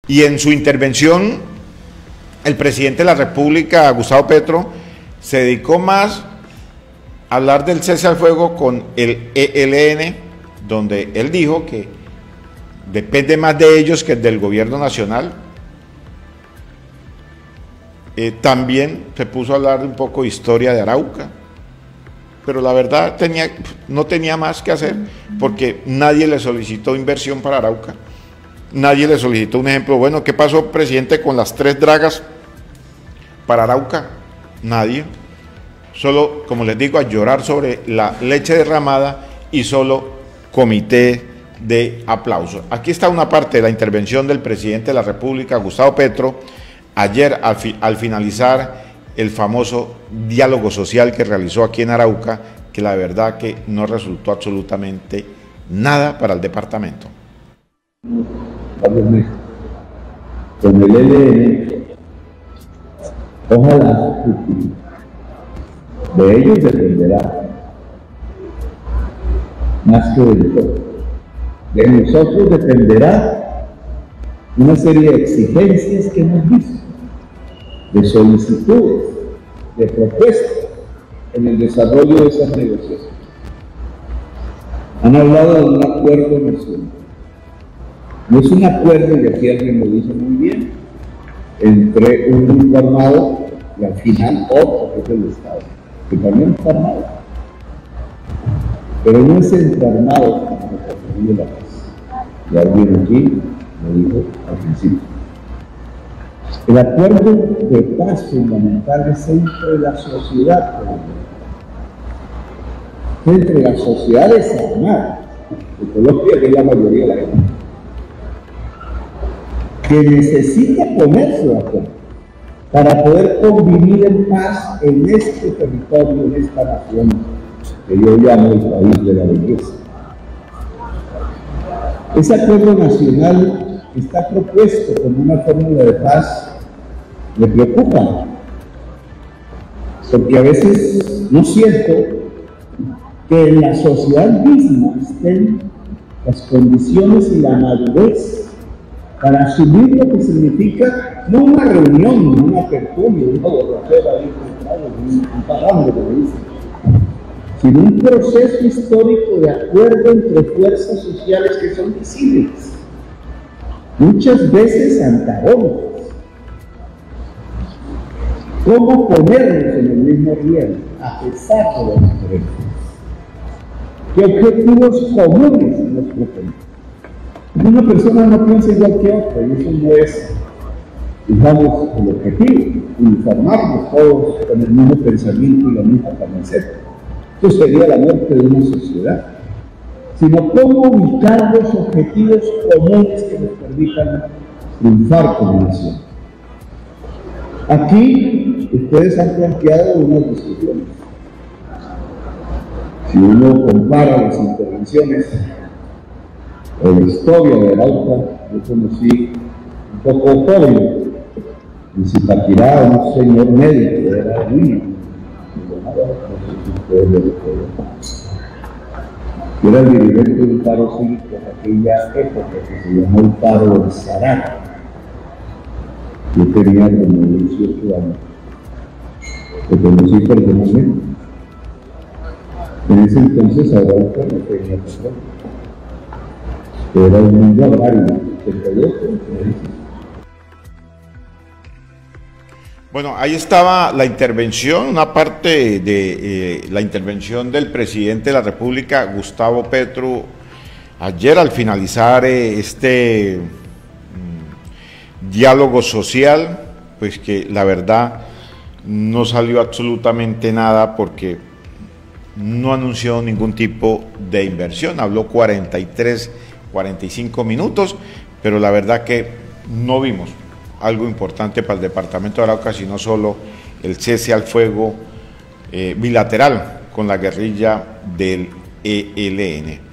Y en su intervención, el presidente de la República, Gustavo Petro, se dedicó más a hablar del cese al fuego con el ELN, donde él dijo que depende más de ellos que del gobierno nacional. También se puso a hablar un poco de historia de Arauca, pero la verdad no tenía más que hacer, porque nadie le solicitó inversión para Arauca, nadie le solicitó un ejemplo. Bueno, ¿qué pasó, presidente, con las 3 dragas para Arauca? Nadie. Solo, como les digo, a llorar sobre la leche derramada y solo comité de aplauso. Aquí está una parte de la intervención del presidente de la República, Gustavo Petro, ayer al finalizar el famoso diálogo social que realizó aquí en Arauca, que la verdad que no resultó absolutamente nada para el departamento. Con el ELN, ojalá de ellos dependerá más que del todo. De nosotros dependerá una serie de exigencias que hemos visto, de solicitudes, de propuestas en el desarrollo de esas negociaciones. Han hablado de un acuerdo nacional. No es un acuerdo, y aquí alguien lo dice muy bien, entre un grupo armado y al final otro, que es el Estado, que también está armado. Pero no es entre armados como se construye la paz. Y alguien aquí lo dijo al principio. El acuerdo de paz fundamental es entre la sociedad colombiana, entre la sociedad desarmada de Colombia, que es la mayoría de la gente, que necesita ponerse de acuerdo para poder convivir en paz en este territorio, en esta nación que yo llamo el país de la belleza. Ese acuerdo nacional está propuesto como una fórmula de paz. Me preocupa, porque a veces no siento que en la sociedad misma estén las condiciones y la madurez para asumir lo que significa no una reunión, no una tertulia, una borrachera, un parando, como dicen, sino un proceso histórico de acuerdo entre fuerzas sociales que son visibles, muchas veces antagónicas. ¿Cómo ponernos en el mismo riel, a pesar de las diferencias? ¿Qué objetivos comunes nos proponemos? Una persona no piensa igual que otra, y eso no es, digamos, el objetivo, uniformarnos todos con el mismo pensamiento y la misma camiseta. Eso sería la muerte de una sociedad. Sino cómo ubicar los objetivos comunes que nos permitan triunfar como nación. Aquí ustedes han planteado unas discusiones. Si uno compara las intervenciones o la historia de Arauca, yo conocí un poco joven, en Zipaquirá, un señor médico, era niño, yo era el dirigente de un paro cívico en aquella época que se llamó el paro del Sará. Yo tenía como 18 años. Lo conocí personalmente. En ese entonces Arauca no tenía patrón. Era un mundo agrario, 78. Bueno, ahí estaba la intervención, una parte de la intervención del presidente de la República, Gustavo Petro, ayer al finalizar este diálogo social, pues que la verdad no salió absolutamente nada porque no anunció ningún tipo de inversión, habló 43, 45 minutos, pero la verdad que no vimos algo importante para el departamento de Arauca, sino solo el cese al fuego bilateral con la guerrilla del ELN.